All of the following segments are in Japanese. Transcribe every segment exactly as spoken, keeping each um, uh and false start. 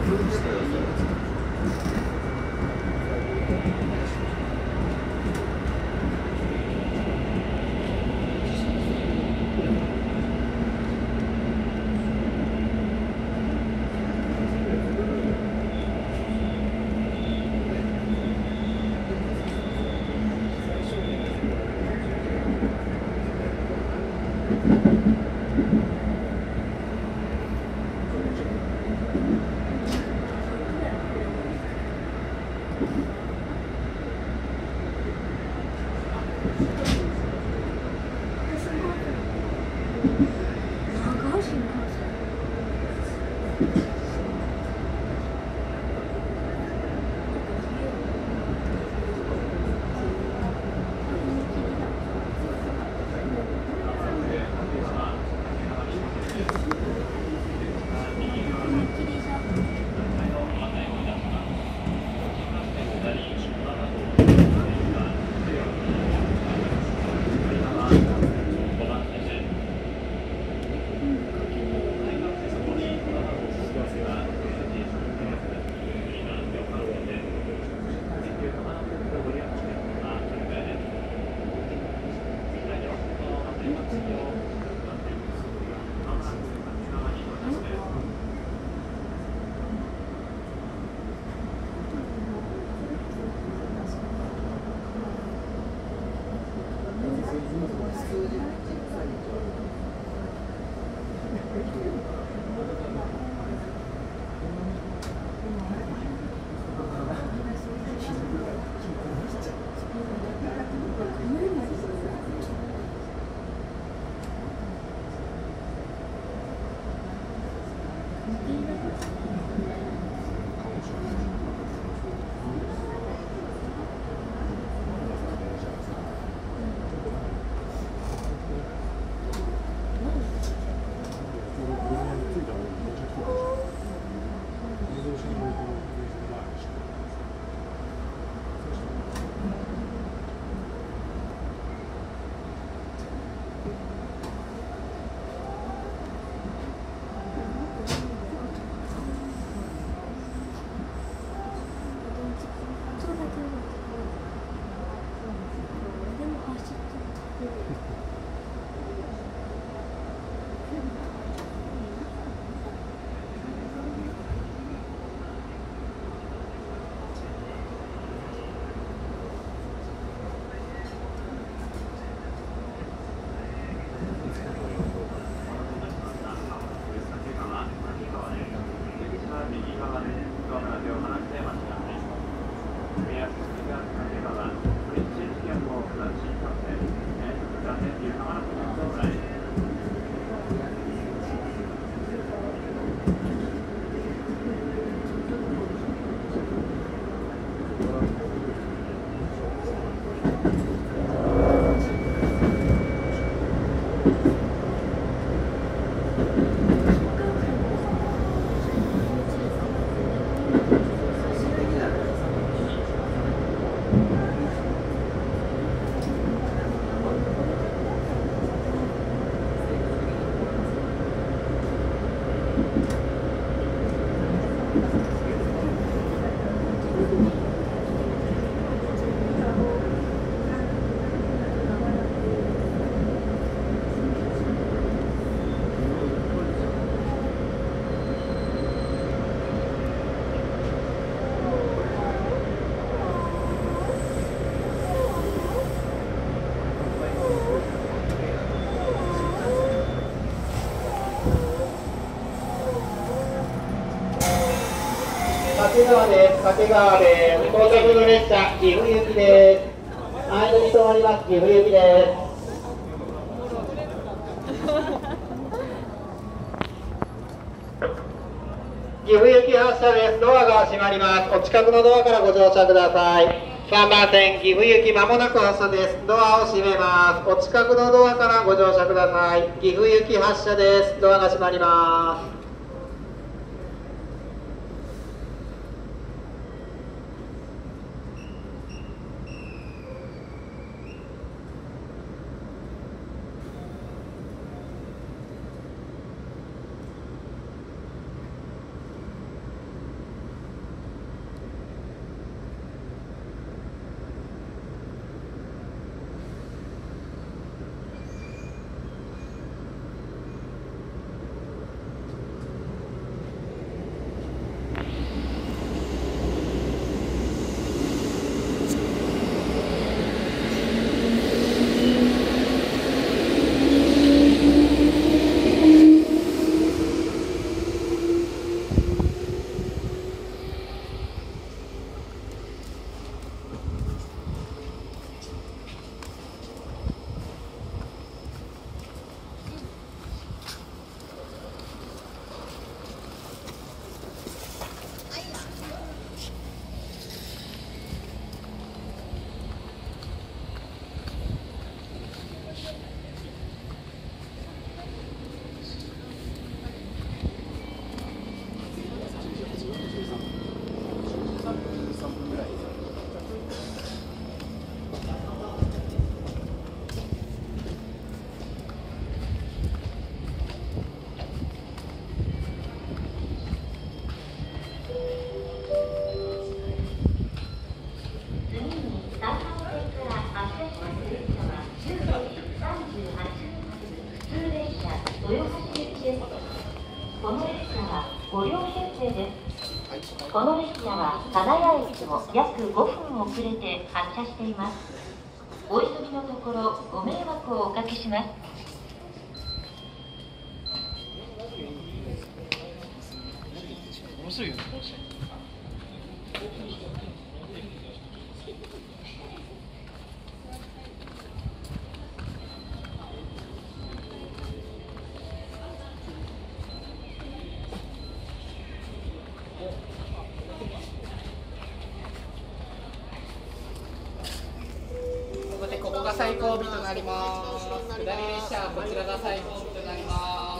掛川です。掛川です。到着の列車、岐阜行きです。間に止まります。岐阜行きです。岐阜行き発車です。ドアが閉まります。お近くのドアからご乗車ください。さんばん線、岐阜行きまもなく発車です。ドアを閉めます。お近くのドアからご乗車ください。岐阜行き発車です。ドアが閉まります。 です。この列車はご両編成です。この列車は金谷駅を約ごふん遅れて発車しています。お急ぎのところご迷惑をおかけします。 面白いよね、面白い。 ここが最後尾となります。下り列車、こちらが最後尾となります。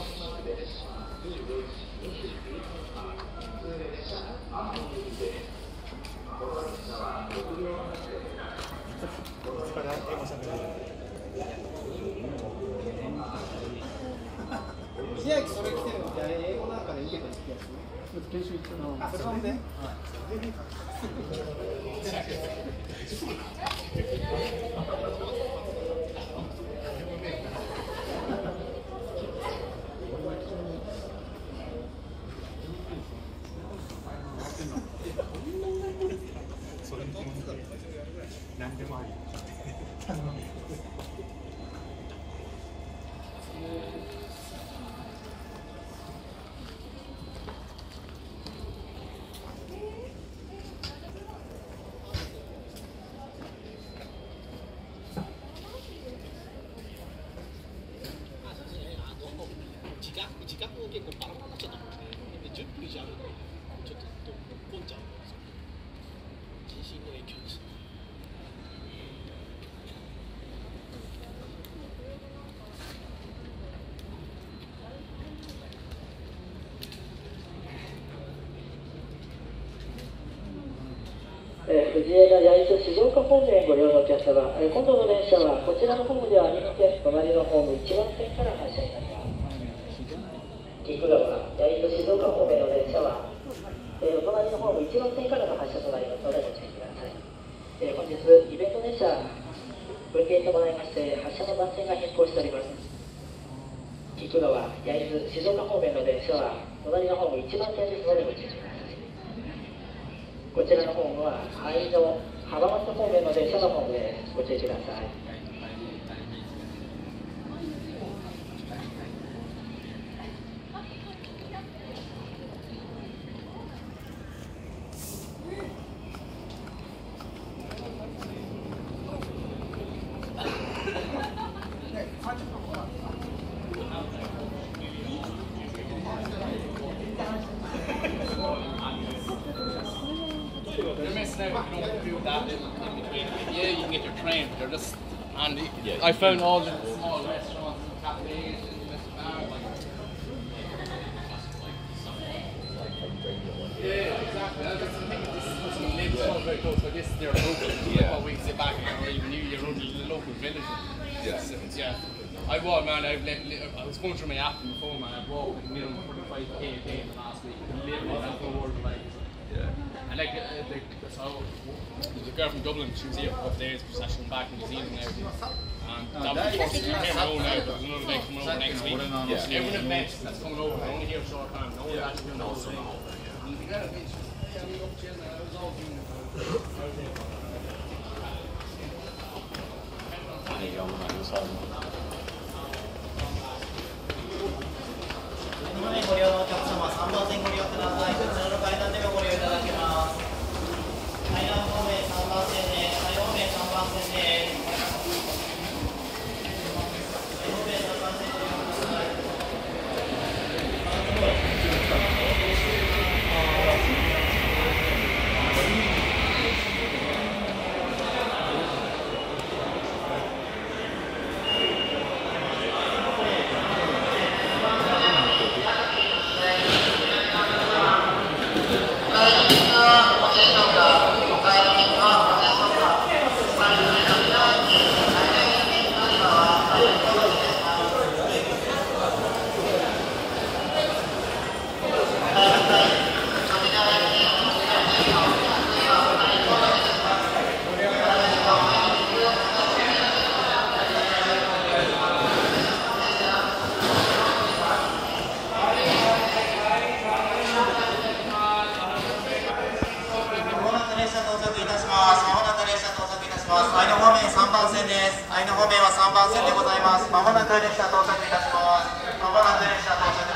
千秋それ来てるのってあれ英語なんかで受けたやつ？研修行ってるの。あ、それなんで？はい。何でもあり。時間時間も結構バラバラになっちゃったもんね。でじゅっぷん以上あるのちょっと混んじゃう。人身の影響です。 えー、藤枝八重洲静岡方面ご利用のお客様、えー、今度の電車はこちらのホームではありません。隣のホームいちばん線から発車いたします。岐阜川八重洲静岡方面の電車は、えー、お隣のホームいちばん線からの発車となりますのでご注意ください。えー、本日イベント電車運転に伴いまして発車の番線が変更しております。岐阜川八重洲静岡方面の電車は隣のホームいちばん線ですのでご注意ください。こちらのホームは会場浜松方面の電車のホームでご注意ください。 Yeah, you can get your train, but they're just on the. Yeah, I found all the small restaurants and cafes and bars. Yeah, exactly. That's the thing. This is what's going to live so very close. So this is their local. Yeah. What we sit back or even you, your own local village. Yes. Yeah. I walked, man. I've let, I was going through my app on the phone, man. I've walked a minimum forty-five k a day in the last week. Literally, that's the word like. Yeah. And like, uh, like so, there's a girl from Dublin. She was here for a couple of days. She's actually back from New Zealand now. And that was supposed to be her own now. There's another day coming over next week. Yeah. Every event that's coming over, they're only here a short time. No one's actually doing the whole thing. And we got a bitch. Yeah, we up chilling. I was all doing it. ご利用のお客様、さんばん線ご利用ください。こちらの階段でもご利用いただけます。階段方面さんばん線です。対方面さんばん線です。対方面さんばん線ご利用ください。 ます。愛の方面さんばん線です。愛の方面はさんばん線でございます。まもなく列車到着いたします。まもなく列車到着